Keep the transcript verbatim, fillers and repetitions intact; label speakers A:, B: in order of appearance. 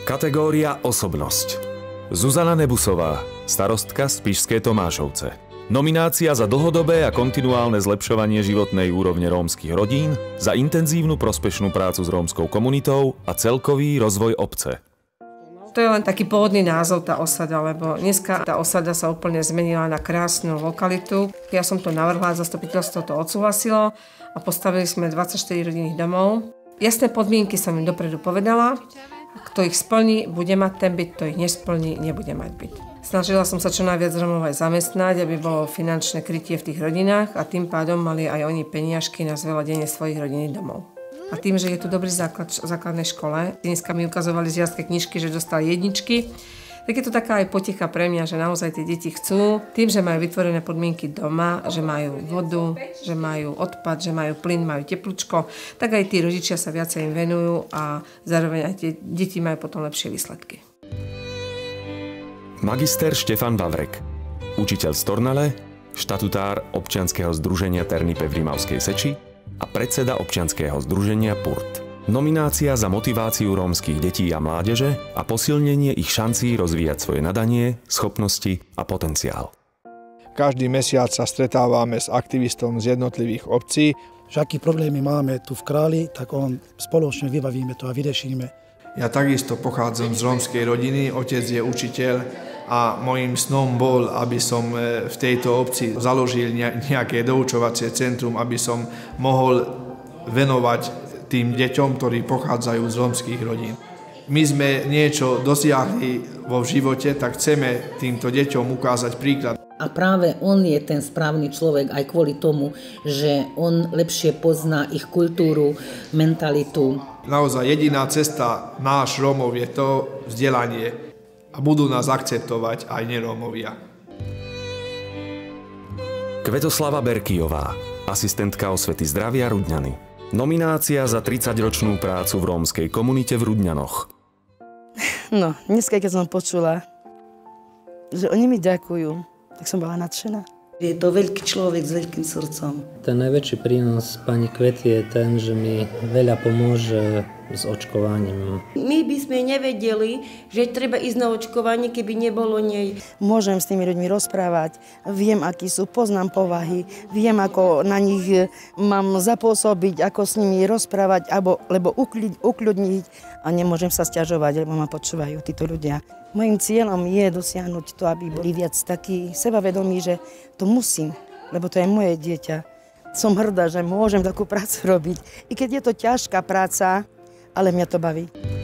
A: Kategória osobnosť. Zuzana Nebusová, starostka z Spišskej Tomášovce. Nominácia za dlhodobé a kontinuálne zlepšovanie životnej úrovne rómskych rodín, za intenzívnu prospešnú prácu s rómskou komunitou a celkový rozvoj obce.
B: To je len taký pôvodný názov, tá osada, lebo dneska tá osada sa úplne zmenila na krásnu lokalitu. Ja som to navrhla, zastupiteľstvo to odsúhlasilo a postavili sme dvadsaťštyri rodinných domov. Jasné podmienky som im dopredu povedala. Kto ich splní, bude mať ten byt, kto ich nesplní, nebude mať byt. Snažila som sa čo najviac Rómov aj zamestnať, aby bolo finančné krytie v tých rodinách a tým pádom mali aj oni peniažky na zveladenie svojich rodinných domov. A tým, že je tu dobrý základ v základnej škole, dneska mi ukazovali z žiacké knižky, že dostali jedničky, tak je to taká aj potecha pre mňa, že naozaj tie deti chcú, tým, že majú vytvorené podmienky doma, že majú vodu, že majú odpad, že majú plyn, majú teplúčko, tak aj tí rodičia sa viacej im venujú a zároveň aj tie deti majú potom lepšie výsledky. Magister Štefan Vavrek, učiteľ z Tornale, štatutár občianskeho združenia Ternipe v Rimavskej Seči a predseda občianskeho združenia Purt. Nominácia za motiváciu rómskych detí a mládeže a posilnenie ich šancí rozvíjať svoje nadanie, schopnosti a potenciál.
C: Každý mesiac sa stretávame s aktivistom z jednotlivých obcí.
D: Že aký problémy máme tu v Králi, tak on spoločne vybavíme to a vyriešime.
C: Ja takisto pochádzam z rómskej rodiny, otec je učiteľ a mojím snom bol, aby som v tejto obci založil nejaké doučovacie centrum, aby som mohol venovať tým deťom, ktorí pochádzajú z rómskych rodín. My sme niečo dosiahli vo živote, tak chceme týmto deťom ukázať príklad.
E: A práve on je ten správny človek aj kvôli tomu, že on lepšie pozná ich kultúru, mentalitu.
C: Naozaj jediná cesta náš Rómov je to vzdelanie a budú nás akceptovať aj nerómovia.
A: Kvetoslava Berkijová, asistentka osvety zdravia Rudňany. Nominácia za tridsaťročnú prácu v rómskej komunite v Rudňanoch.
F: No, dneska, keď som počula, že oni mi ďakujú, tak som bola nadšená.
E: Je to veľký človek s veľkým srdcom.
G: Ten najväčší prínos pani Kvety je ten, že mi veľa pomôže s očkovaním.
H: My by sme nevedeli, že treba ísť na očkovanie, keby nebolo nej.
F: Môžem s tými ľuďmi rozprávať, viem, akí sú, poznám povahy, viem, ako na nich mám zapôsobiť, ako s nimi rozprávať, alebo, lebo ukľudniť a nemôžem sa sťažovať, lebo ma počúvajú títo ľudia. Mojím cieľom je dosiahnuť to, aby boli viac takí sebavedomí, že to musím, lebo to je moje dieťa. Som hrdá, že môžem takú prácu robiť. I keď je to ťažká práca, ale mňa to baví.